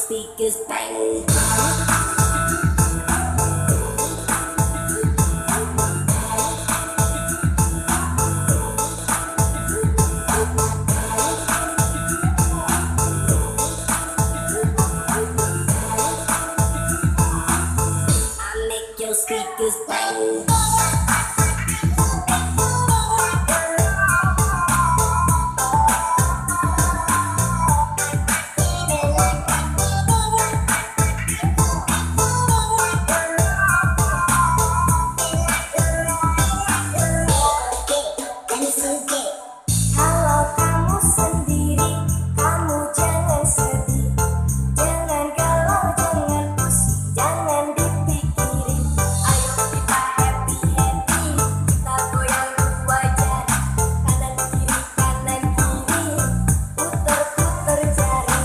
speakers bang. Your speakers bang. Kalau kamu sendiri, kamu jangan sedih, jangan galau, jangan pusing, jangan dipikirin. Ayo kita happy happy, kita goyang dua jari, kanan kiri, puter puter jari.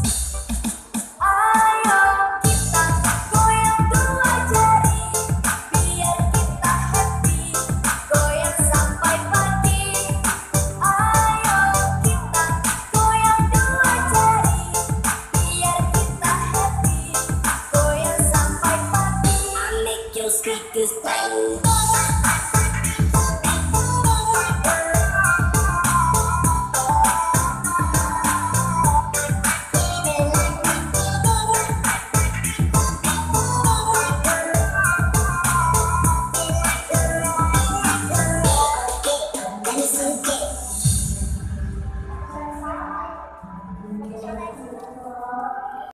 Ayo kita goyang dua jari, biar kita happy, goyang sampai pagi. Ayo kita goyang dua jari, biar kita happy, goyang sampai pagi. I make your speakers bang.